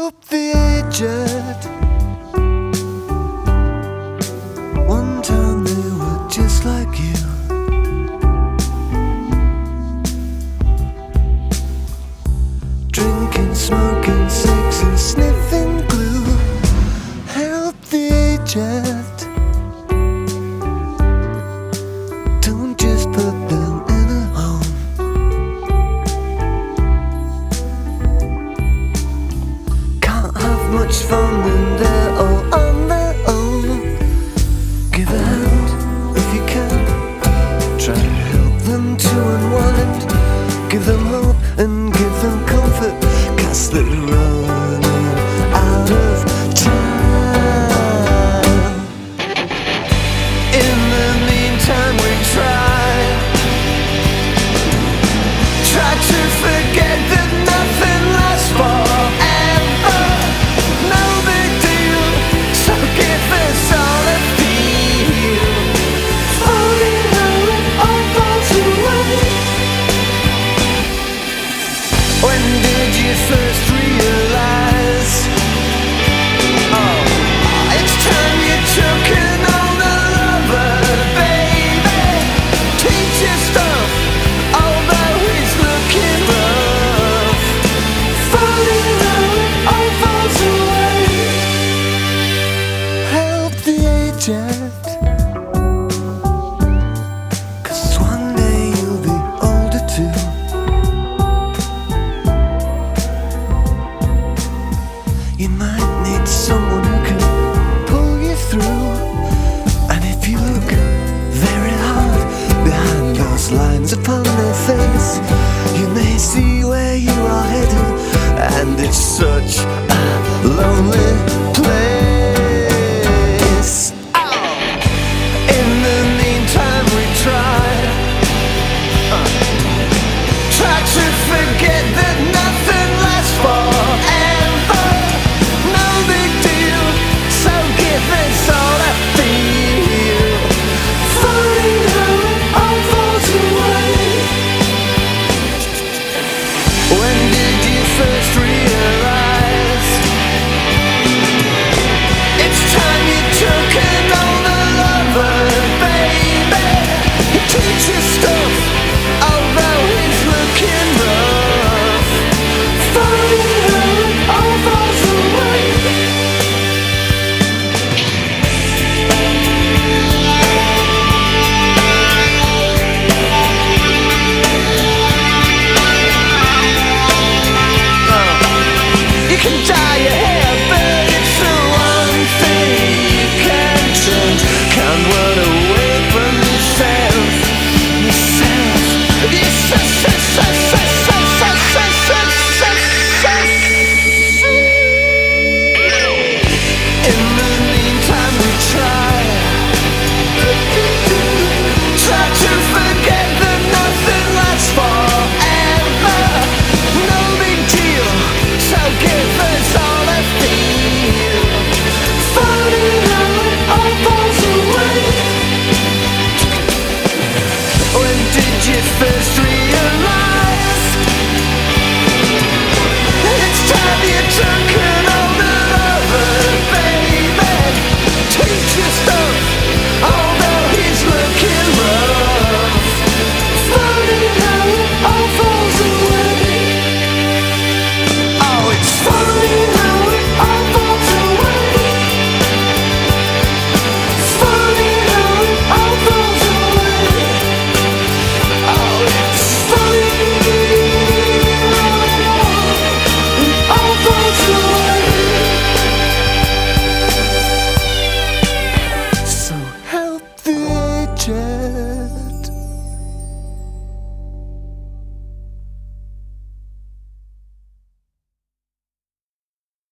Help the aged. One time they were just like you. Drinking, smoking, sex and sniffing glue. Help the aged. Don't just put them in a home. Can't have much fun when they're all on their own. Give a hand if you can. Try and help them to unwind. Give them hope and give them comfort, 'cause they're running out of time. In the meantime we try to forget that nothing lasts forever. No big deal, so give us all a feel. Falling how it all falls away. When did you first realize? Oh, it's time you took an older lover, baby. Teach your stuff, although he's looking rough. Falling how it all falls away. Help the aged, 'cause one day you'll be older too. You might need someone who can pull you through. And if you look very hard behind those lines upon their face, you may see where you are headed. And it's such a lonely place. Oh! In the meantime we try to forget that nothing lasts forever. No big deal, so give us all a feel. Falling how it all falls away. When did you first realize? It's time you took an older lover, baby. Teach your stuff, although he's looking rough. Falling how it all falls away. You can dye your hair, but it's the one thing you can't change. Can't run away from yourself. In the meantime we try to forget that nothing lasts forever. No big deal, so give us all a feel. Falling how it all falls away. When did you first realize? It's time you took